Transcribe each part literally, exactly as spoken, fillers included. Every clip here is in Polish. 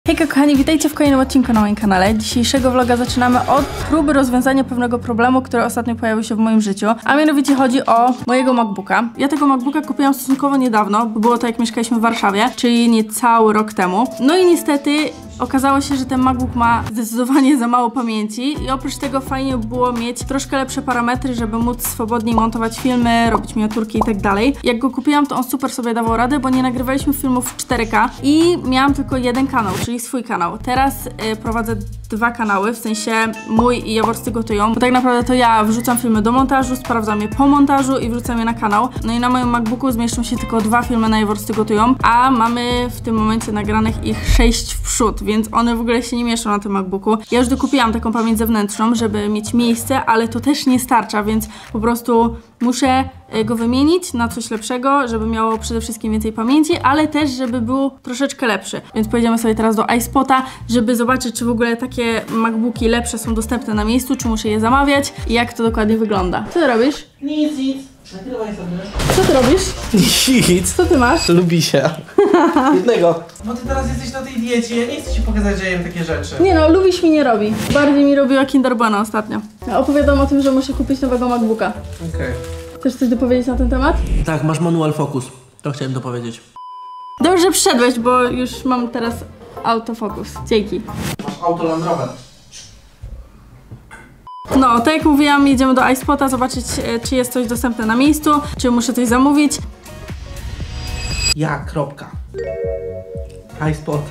Hejka kochani, witajcie w kolejnym odcinku na moim kanale. Dzisiejszego vloga zaczynamy od próby rozwiązania pewnego problemu, który ostatnio pojawił się w moim życiu. A mianowicie chodzi o mojego MacBooka. Ja tego MacBooka kupiłam stosunkowo niedawno, bo było to jak mieszkaliśmy w Warszawie, czyli niecały rok temu. No i niestety okazało się, że ten MacBook ma zdecydowanie za mało pamięci i oprócz tego fajnie by było mieć troszkę lepsze parametry, żeby móc swobodniej montować filmy, robić miniaturki i tak dalej. Jak go kupiłam, to on super sobie dawał radę, bo nie nagrywaliśmy filmów w cztery K i miałam tylko jeden kanał, czyli swój kanał. Teraz y, prowadzę dwa kanały, w sensie mój i Jaworscy gotują, bo tak naprawdę to ja wrzucam filmy do montażu, sprawdzam je po montażu i wrzucam je na kanał. No i na moim MacBooku zmieszczą się tylko dwa filmy na Jaworscy gotują, a mamy w tym momencie nagranych ich sześć w przód, więc one w ogóle się nie mieszczą na tym MacBooku. Ja już dokupiłam taką pamięć zewnętrzną, żeby mieć miejsce, ale to też nie starcza, więc po prostu muszę go wymienić na coś lepszego, żeby miało przede wszystkim więcej pamięci, ale też żeby był troszeczkę lepszy. Więc pojedziemy sobie teraz do iSpota, żeby zobaczyć, czy w ogóle takie MacBooki lepsze są dostępne na miejscu, czy muszę je zamawiać i jak to dokładnie wygląda. Co ty robisz? Nic, nic. Nagrywaj sobie. Co ty robisz? Nic. Co ty masz? Lubi się. Jednego. Bo ty teraz jesteś na tej diecie, ja nie chcę ci pokazać, że jem takie rzeczy. Nie no, lubisz mi nie robi. Bardziej mi robiła Kinder Bueno ostatnio. Ja opowiadam o tym, że muszę kupić nowego MacBooka. Okej. Okay. Chcesz coś dopowiedzieć na ten temat? Tak, masz manual focus. To chciałem dopowiedzieć. Dobrze, że przyszedłeś, bo już mam teraz autofokus. Dzięki. Masz auto Land Rover. No, tak jak mówiłam, jedziemy do iSpota zobaczyć, czy jest coś dostępne na miejscu, czy muszę coś zamówić. Ja, kropka. iSpot.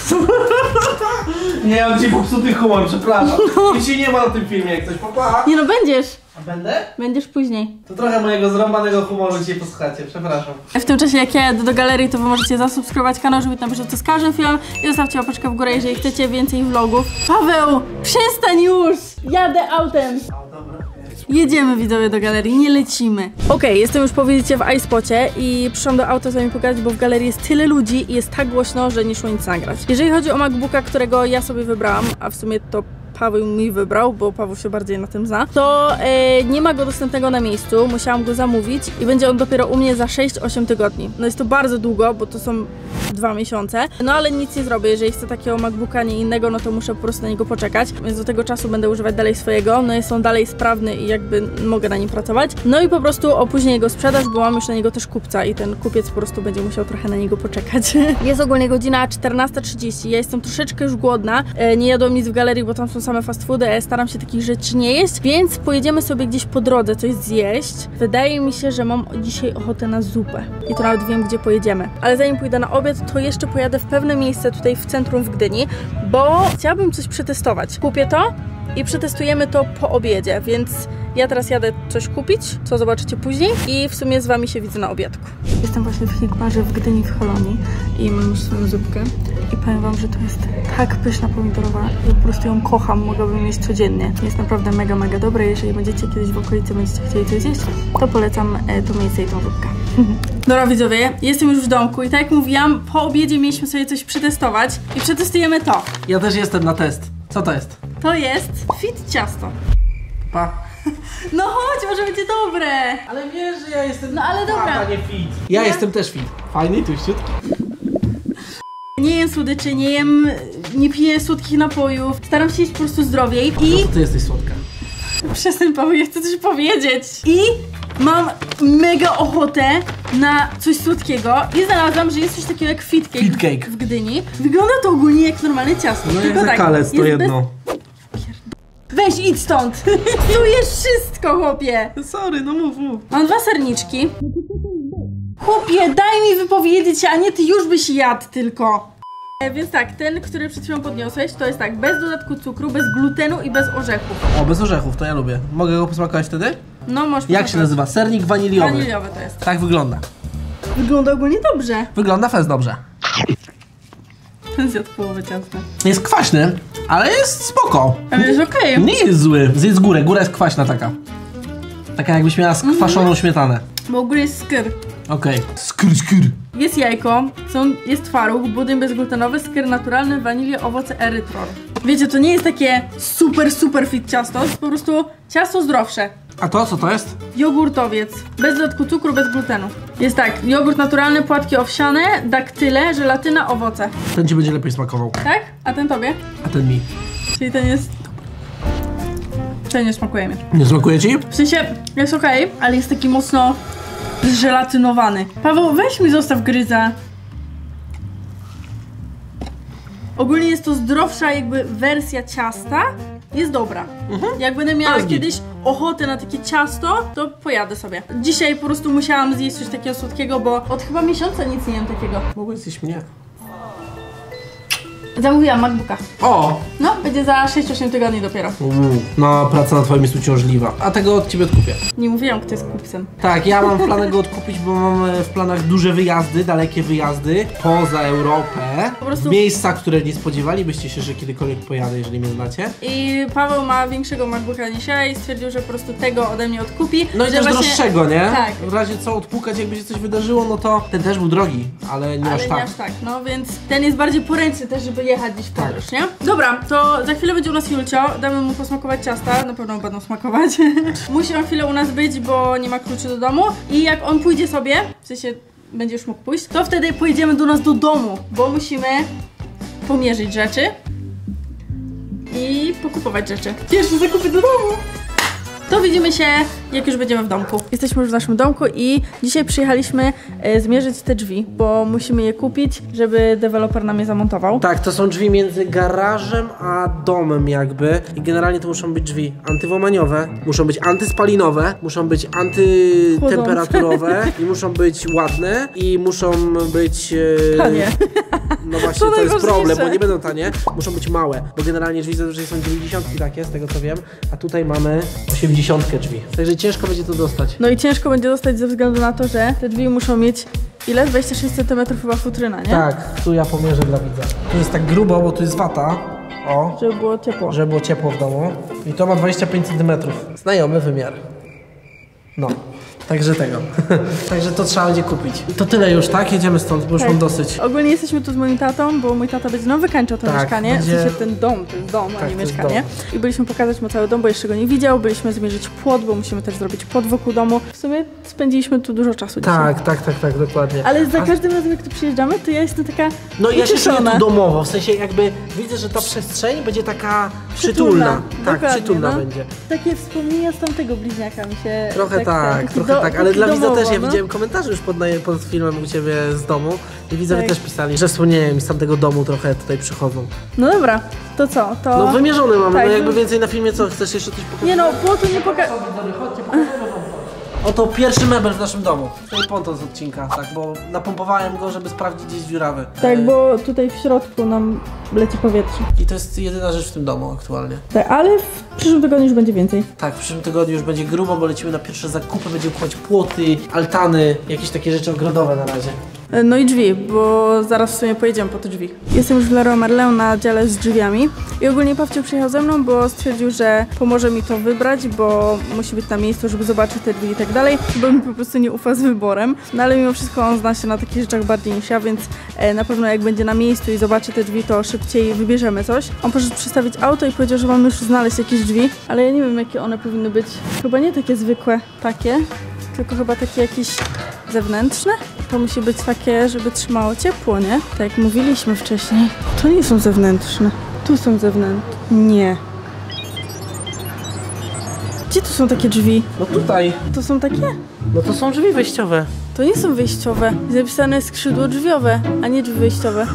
Nie, mam ci popsuty humor, przepraszam. No. I ci nie ma na tym filmie, jak coś popła. Nie no, będziesz. A będę? Będziesz później. To trochę mojego zrąbanego humoru dzisiaj posłuchacie, przepraszam. W tym czasie, jak ja jadę do galerii, to wy możecie zasubskrybować kanał, żeby tam bieżąco z każdym filmem i zostawcie łapeczkę w górę, jeżeli chcecie więcej vlogów. Paweł, przestań już! Jadę autem. Jedziemy widzowie do galerii, nie lecimy. Okej, okay, jestem już po wizycie w iSpocie i przyszłam do auta z wami pogadać, bo w galerii jest tyle ludzi i jest tak głośno, że nie szło nic nagrać. Jeżeli chodzi o MacBooka, którego ja sobie wybrałam, a w sumie to Paweł mi wybrał, bo Paweł się bardziej na tym zna, to e, nie ma go dostępnego na miejscu, musiałam go zamówić i będzie on dopiero u mnie za sześć osiem tygodni. No jest to bardzo długo, bo to są dwa miesiące, no ale nic nie zrobię, jeżeli chcę takiego MacBooka, nie innego, no to muszę po prostu na niego poczekać, więc do tego czasu będę używać dalej swojego, no jest on dalej sprawny i jakby mogę na nim pracować, no i po prostu opóźnię jego sprzedaż, bo mam już na niego też kupca i ten kupiec po prostu będzie musiał trochę na niego poczekać. Jest ogólnie godzina czternasta trzydzieści, ja jestem troszeczkę już głodna, e, nie jadłam nic w galerii, bo tam są same fast foody, staram się takich rzeczy nie jeść, więc pojedziemy sobie gdzieś po drodze coś zjeść. Wydaje mi się, że mam dzisiaj ochotę na zupę i to nawet wiem, gdzie pojedziemy. Ale zanim pójdę na obiad, to jeszcze pojadę w pewne miejsce tutaj w centrum w Gdyni, bo chciałabym coś przetestować. Kupię to i przetestujemy to po obiedzie, więc ja teraz jadę coś kupić, co zobaczycie później i w sumie z wami się widzę na obiadku. Jestem właśnie w Hikbarze w Gdyni w Holonii i mam już swoją zupkę i powiem wam, że to jest tak pyszna pomidorowa, że po prostu ją kocham, mogłabym jeść codziennie. Jest naprawdę mega, mega dobre. Jeżeli będziecie kiedyś w okolicy, będziecie chcieli coś zjeść, to polecam to miejsce i tą zupkę. Dobra widzowie, jestem już w domku i tak jak mówiłam, po obiedzie mieliśmy sobie coś przetestować i przetestujemy to. Ja też jestem na test. Co to jest? To jest fit ciasto. Pa. No chodź, może będzie dobre. Ale wiesz, że ja jestem no, ale dobra. a nie fit. Ja nie? Jestem też fit. Fajny, tuściutki. Nie jem słodyczy, nie jem, nie piję słodkich napojów. Staram się jeść po prostu zdrowiej i... No to ty jesteś słodka. Przestań Paweł, ja chcę coś powiedzieć. I mam mega ochotę na coś słodkiego i znalazłam, że jest coś takiego jak fit cake, fit cake. w Gdyni. Wygląda to ogólnie jak normalne ciasto. No tylko jak tak, zakalec, to jedno. Bez... Weź idź stąd! Psujesz wszystko, chłopie! Sorry, no mów, mów. Mam dwa serniczki. Chłopie, daj mi wypowiedzieć się, a nie ty już byś jadł tylko. E, więc tak, ten, który przed chwilą podniosłeś, to jest tak, bez dodatku cukru, bez glutenu i bez orzechów. O, bez orzechów, to ja lubię. Mogę go posmakować wtedy? No, możesz. Jak się nazywa? Sernik waniliowy. Waniliowy to jest. Tak wygląda. Wygląda ogólnie dobrze. Wygląda fest dobrze. Ten zjadł połowę ciasta. Jest kwaśny, ale jest spoko. Ale jest okej. Nie jest zły. Zjedz górę, góra jest kwaśna taka. Taka jakbyś miała skwaszoną mm-hmm. śmietanę. Bo u góry jest skyr. Okej. Okay. Skyr, skyr. Jest jajko, są, jest twaróg, budyń bezglutenowy, skyr naturalny, wanilia, owoce, erytrol. Wiecie, to nie jest takie super, super fit ciasto, to jest po prostu ciasto zdrowsze. A to co to jest? Jogurtowiec. Bez dodatku cukru, bez glutenu. Jest tak, jogurt naturalny, płatki owsiane, daktyle, żelatyna, owoce. Ten ci będzie lepiej smakował. Tak? A ten tobie? A ten mi. Czyli ten jest... Ten nie smakuje mi. Nie smakuje ci? W sensie, jest okej, okay, ale jest taki mocno zżelatynowany. Paweł, weź mi zostaw gryza. Ogólnie jest to zdrowsza jakby wersja ciasta. Jest dobra. Mhm. Jak będę miała kiedyś ochotę na takie ciasto, to pojadę sobie. Dzisiaj po prostu musiałam zjeść coś takiego słodkiego, bo od chyba miesiąca nic nie jem takiego. Mogłeś zjeść mnie. Zamówiłam MacBooka. O! No, będzie za sześć osiem tygodni dopiero. Mm, no, praca na twoim jest uciążliwa. A tego od ciebie odkupię. Nie mówiłam, kto jest kupcem. Tak, ja mam w planach go odkupić, bo mam w planach duże wyjazdy, dalekie wyjazdy poza Europę. Po prostu... W miejsca, które nie spodziewalibyście się, że kiedykolwiek pojadę, jeżeli mnie znacie. I Paweł ma większego MacBooka niż ja i stwierdził, że po prostu tego ode mnie odkupi. No i że też właśnie... droższego, nie? Tak. W razie co odpukać, jakby się coś wydarzyło, no to ten też był drogi, ale nie ale aż nie tak. aż tak, no więc ten jest bardziej poręczny też, żeby jechać gdzieś w podróż, nie? Dobra, to za chwilę będzie u nas Julcio, damy mu posmakować ciasta, na pewno będą smakować. Musi on chwilę u nas być, bo nie ma kluczy do domu i jak on pójdzie sobie, w sensie będzie już mógł pójść, to wtedy pojedziemy do nas do domu, bo musimy pomierzyć rzeczy i pokupować rzeczy. Pierwsze zakupy do domu! To widzimy się, jak już będziemy w domku. Jesteśmy już w naszym domku i dzisiaj przyjechaliśmy e, zmierzyć te drzwi, bo musimy je kupić, żeby deweloper nam je zamontował. Tak, to są drzwi między garażem a domem jakby i generalnie to muszą być drzwi antywłamaniowe, muszą być antyspalinowe, muszą być antytemperaturowe i muszą być ładne i muszą być... E, Tanie. No właśnie, To to, jest najważniejsze. problem, bo nie będą tanie, muszą być małe, bo generalnie drzwi zazwyczaj są dziewięćdziesiątki takie, z tego co wiem, a tutaj mamy osiemdziesiątkę drzwi, także ciężko będzie to dostać. No i ciężko będzie dostać ze względu na to, że te drzwi muszą mieć ile? dwadzieścia sześć centymetrów chyba futryna, nie? Tak, tu ja pomierzę dla widza. Tu jest tak grubo, bo tu jest wata, o, Żeby było ciepło. żeby było ciepło w domu i to ma dwadzieścia pięć centymetrów. Znajomy wymiar. No. Także tego. Także to trzeba będzie kupić. I to tyle już, tak? Jedziemy stąd, bo już Tak. mam dosyć. Ogólnie jesteśmy tu z moim tatą, bo mój tata będzie nam wykańczał to Tak, mieszkanie. będzie- W sensie ten dom, to jest dom, a Tak, nie to jest mieszkanie. I byliśmy pokazać mu cały dom, bo jeszcze go nie widział. Byliśmy zmierzyć płot, bo musimy też zrobić płot wokół domu. W sumie spędziliśmy tu dużo czasu dzisiaj. Tak, tak, tak, tak, dokładnie. Ale za A- każdym razem, jak tu przyjeżdżamy, to ja jestem taka No i ja się czuję ucieszona. tu domowo, w sensie jakby widzę, że ta przestrzeń będzie taka przytulna. Tak, Dokładnie, przytulna no. będzie. Takie wspomnienia z tamtego bliźniaka mi się... Trochę tak, taki trochę do- tak, ale taki dla widza domowo, też, ja no. widziałem komentarze już pod, pod filmem u ciebie z domu i widzowie Tak. też pisali, że wspomnienia mi z tamtego domu trochę tutaj przychodzą. No dobra, to co? To... No wymierzone mamy, Tak, no jakby wy- więcej na filmie, co chcesz jeszcze coś pokazać? Nie no, płotu nie poka... Oto pierwszy mebel w naszym domu. To jest ponton z odcinka, tak, bo napompowałem go, żeby sprawdzić gdzieś dziurawy. Tak, bo tutaj w środku nam leci powietrze. I to jest jedyna rzecz w tym domu aktualnie. Tak, ale w przyszłym tygodniu już będzie więcej. Tak, w przyszłym tygodniu już będzie grubo, bo lecimy na pierwsze zakupy, będziemy kupować płoty, altany, jakieś takie rzeczy ogrodowe na razie. No i drzwi, bo zaraz w sumie pojedziemy po te drzwi. Jestem już w Leroy Merlin na dziale z drzwiami i ogólnie Pawcio przyjechał ze mną, bo stwierdził, że pomoże mi to wybrać, bo musi być na miejscu, żeby zobaczyć te drzwi i tak dalej, bo mi po prostu nie ufa z wyborem. No ale mimo wszystko on zna się na takich rzeczach bardziej niż ja, więc e, na pewno jak będzie na miejscu i zobaczy te drzwi, to szybciej wybierzemy coś. On poszedł przestawić auto i powiedział, że mamy już znaleźć jakieś drzwi, ale ja nie wiem, jakie one powinny być. Chyba nie takie zwykłe, takie, tylko chyba takie jakieś zewnętrzne. To musi być takie, żeby trzymało ciepło, nie? Tak jak mówiliśmy wcześniej. To nie są zewnętrzne. Tu są zewnętrzne. Nie. Gdzie tu są takie drzwi? No tutaj. To są takie? No to są drzwi wejściowe. To nie są wyjściowe. Jest napisane skrzydło drzwiowe, a nie drzwi wyjściowe.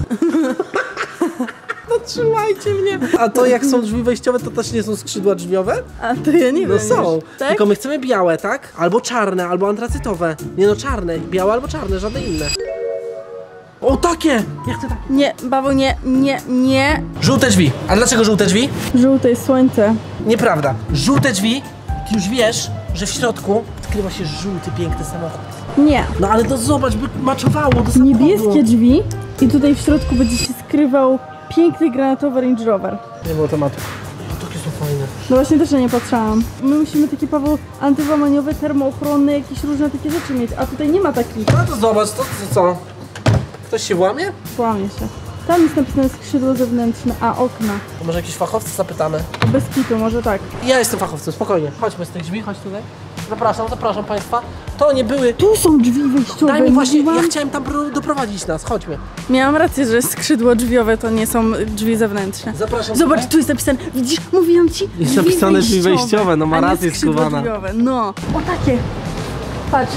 No trzymajcie mnie. A to jak są drzwi wejściowe, to też nie są skrzydła drzwiowe? A to ja nie No wiem. są. Już. Tak? Tylko my chcemy białe, tak? Albo czarne, albo antracytowe. Nie no, czarne. Białe albo czarne, żadne inne. O, takie! Ja chcę takie. Nie, Bawo, nie, nie, nie. Żółte drzwi. A dlaczego żółte drzwi? Żółte jest słońce. Nieprawda. Żółte drzwi, ty już wiesz, że w środku skrywa się żółty, piękny samochód. Nie. No ale to zobacz, by maczowało do samochodu. Niebieskie drzwi i tutaj w środku będzie się skrywał piękny granatowy Range Rover. Nie było tematu. Takie są fajne. No właśnie też ja nie patrzałam. My musimy takie, Paweł, antywłamaniowe, termoochronne, jakieś różne takie rzeczy mieć, a tutaj nie ma takich. No to zobacz, to, to co? Ktoś się włamie? Włamie się. Tam jest napisane skrzydło zewnętrzne, a okna. To może jakiś fachowcy zapytamy? Bez kitu, może tak. Ja jestem fachowcem, spokojnie. Chodźmy z tych drzwi, chodź tutaj. Zapraszam, zapraszam państwa. To nie były... Tu są drzwi wejściowe. Daj mi właśnie, mówiłam. ja chciałem tam pro- doprowadzić nas, chodźmy. Miałam rację, że skrzydło drzwiowe to nie są drzwi zewnętrzne. Zapraszam. Zobacz, tutaj. tu jest napisane, widzisz, mówiłam ci, Jest drzwi napisane drzwi wejściowe, wejściowe, no ma a nie rację, skrzydło skuwana. drzwiowe. No, o takie. Patrz.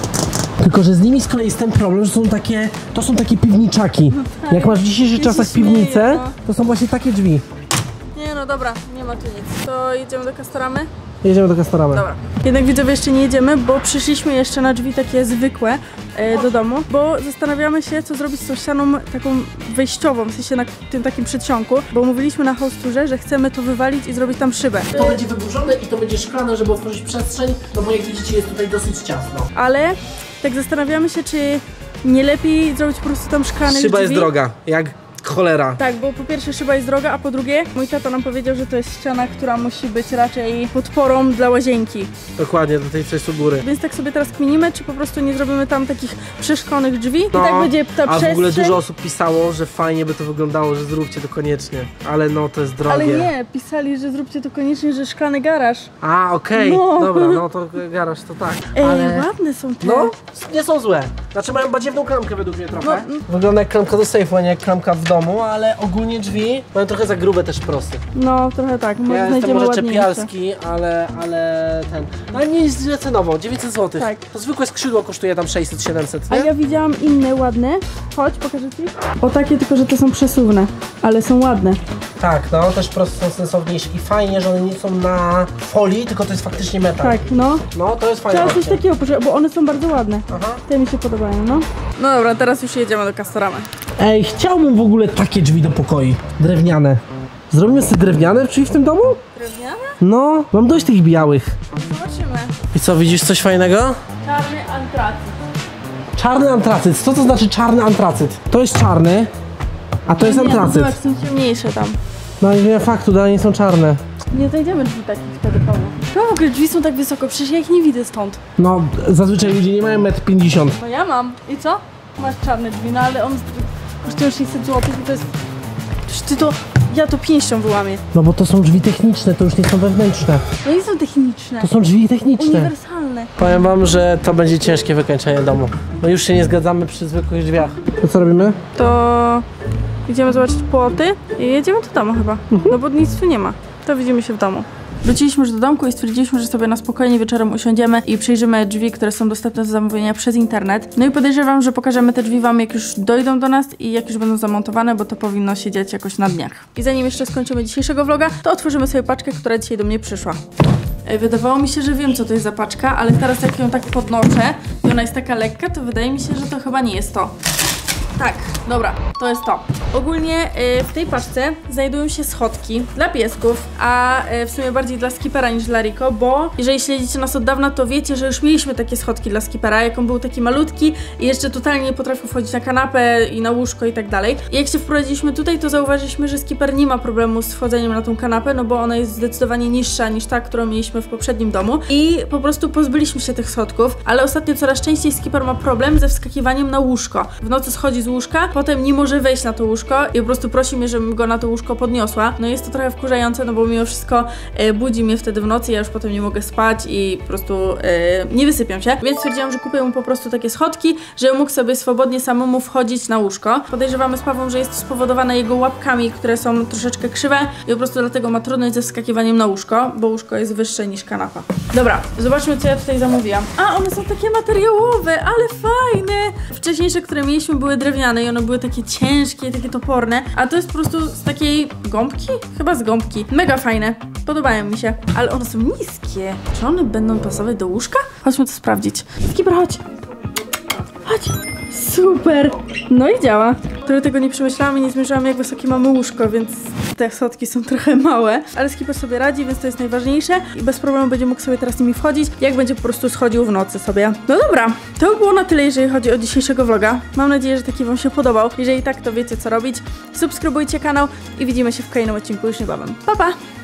Tylko, że z nimi z kolei jest ten problem, że są takie, to są takie piwniczaki. tak. Jak masz w dzisiejszych Ja czasach się śmieję, piwnicę, no. to są właśnie takie drzwi. Nie no dobra, nie ma tu nic. To jedziemy do Castoramy? Jedziemy do Castoramy. Dobra. Jednak widzowie jeszcze nie jedziemy, bo przyszliśmy jeszcze na drzwi takie zwykłe e, do domu, bo zastanawiamy się, co zrobić z tą ścianą taką wejściową, w sensie na tym takim przedsionku, bo mówiliśmy na hosturze, że chcemy to wywalić i zrobić tam szybę. To będzie wyburzone i to będzie szklane, żeby otworzyć przestrzeń, no bo jak widzicie jest tutaj dosyć ciasno. Ale tak zastanawiamy się, czy nie lepiej zrobić po prostu tam szklanych Szyba drzwi. jest droga, jak cholera. Tak, bo po pierwsze szyba jest droga, a po drugie mój tata nam powiedział, że to jest ściana, która musi być raczej podporą dla łazienki. Dokładnie, do tej części góry. Więc tak sobie teraz kminimy, czy po prostu nie zrobimy tam takich przeszklonych drzwi No, i tak będzie ta a przestrzeń. w ogóle dużo osób pisało, że fajnie by to wyglądało, że zróbcie to koniecznie. Ale no, to jest drogie. Ale nie, pisali, że zróbcie to koniecznie, że szklany garaż. A, okej, No. dobra, no to garaż to tak. Ej, Ale... ładne są te. No, nie są złe. Znaczy mają badziewną klamkę według mnie trochę. No, mm. Wygląda jak klamka do sejfu, a nie jak klamka w domu, ale ogólnie drzwi mają trochę za grube też prosty. No, trochę tak, może Ja jestem znajdziemy może ładniejsze. czepialski, ale, ale ten... Ale nie jest źle cenowo, dziewięćset złotych. Tak. To zwykłe skrzydło kosztuje tam sześćset siedemset, A nie? ja widziałam inne ładne. Chodź, pokażę ci. O takie, tylko że te są przesuwne, ale są ładne. Tak, no też prosto są sensowniejsze i fajnie, że one nie są na folii, tylko to jest faktycznie metal. Tak, no. No, to jest fajne. Trzeba coś takiego poszukać, bo one są bardzo ładne. Aha. Te mi się podobają, no. No dobra, teraz już jedziemy do Castoramy. Ej, chciałbym w ogóle takie drzwi do pokoi. Drewniane. Zrobimy sobie drewniane drzwi w tym domu? Drewniane? No, mam dość tych białych. Zobaczymy. I co, widzisz coś fajnego? Czarny antracyt. Czarny antracyt. Co to znaczy czarny antracyt? To jest czarny, a to jest Nie, no antracyt. zobacz, są ciemniejsze tam. No nie wiem faktu, dalej nie są czarne. Nie znajdziemy drzwi takich wtedy pełno. No w ogóle drzwi są tak wysoko, przecież ja ich nie widzę stąd. No, zazwyczaj ludzie nie mają metr pięćdziesiąt. No ja mam. I co? Masz czarne drzwi, no ale on kosztuje sześćset złotych i to jest... Przecież ty to... Ja to pięścią wyłamię. No bo to są drzwi techniczne, to już nie są wewnętrzne. No nie są techniczne. To są drzwi techniczne. Uniwersalne. Powiem wam, że to będzie ciężkie wykończenie domu. No już się nie zgadzamy przy zwykłych drzwiach. To co robimy? To... Idziemy zobaczyć płoty i jedziemy do domu chyba. No bo nic tu nie ma. To widzimy się w domu. Wróciliśmy już do domku i stwierdziliśmy, że sobie na spokojnie wieczorem usiądziemy i przejrzymy drzwi, które są dostępne do zamówienia przez internet. No i podejrzewam, że pokażemy te drzwi wam, jak już dojdą do nas i jak już będą zamontowane, bo to powinno się dziać jakoś na dniach. I zanim jeszcze skończymy dzisiejszego vloga, to otworzymy sobie paczkę, która dzisiaj do mnie przyszła. Ej, wydawało mi się, że wiem, co to jest za paczka, ale teraz jak ją tak podnoszę i ona jest taka lekka, to wydaje mi się, że to chyba nie jest to. Tak, dobra, to jest to. Ogólnie y, w tej paczce znajdują się schodki dla piesków, a y, w sumie bardziej dla Skipera niż dla Rico, bo jeżeli śledzicie nas od dawna, to wiecie, że już mieliśmy takie schodki dla Skipera, jak on był taki malutki i jeszcze totalnie nie potrafił wchodzić na kanapę i na łóżko i tak dalej. I jak się wprowadziliśmy tutaj, to zauważyliśmy, że Skipper nie ma problemu z wchodzeniem na tą kanapę, no bo ona jest zdecydowanie niższa niż ta, którą mieliśmy w poprzednim domu i po prostu pozbyliśmy się tych schodków, ale ostatnio coraz częściej Skipper ma problem ze wskakiwaniem na łóżko. W nocy schodzi z łóżka, potem nie może wejść na to łóżko i po prostu prosi mnie, żebym go na to łóżko podniosła. No jest to trochę wkurzające, no bo mimo wszystko e, budzi mnie wtedy w nocy, ja już potem nie mogę spać i po prostu e, nie wysypiam się. Więc stwierdziłam, że kupię mu po prostu takie schodki, żeby mógł sobie swobodnie samemu wchodzić na łóżko. Podejrzewamy z Pawłem, że jest to spowodowane jego łapkami, które są troszeczkę krzywe i po prostu dlatego ma trudność ze wskakiwaniem na łóżko, bo łóżko jest wyższe niż kanapa. Dobra, zobaczmy, co ja tutaj zamówiłam. A, one są takie materiałowe, ale fajne! Wcześniejsze, które mieliśmy, były drewniane i one były takie ciężkie, takie toporne, a to jest po prostu z takiej gąbki? Chyba z gąbki. Mega fajne. Podobają mi się. Ale one są niskie. Czy one będą pasować do łóżka? Chodźmy to sprawdzić. Skipper, chodź. Chodź. Super. No i działa. Trochę tego nie przemyślałam i nie zmierzyłam, jak wysokie mamy łóżko, więc te schodki są trochę małe. Ale Skipper sobie radzi, więc to jest najważniejsze i bez problemu będzie mógł sobie teraz nimi wchodzić, jak będzie po prostu schodził w nocy sobie. No dobra, to by było na tyle, jeżeli chodzi o dzisiejszego vloga. Mam nadzieję, że taki wam się podobał. Jeżeli tak, to wiecie, co robić. Subskrybujcie kanał i widzimy się w kolejnym odcinku już niebawem. Pa, pa!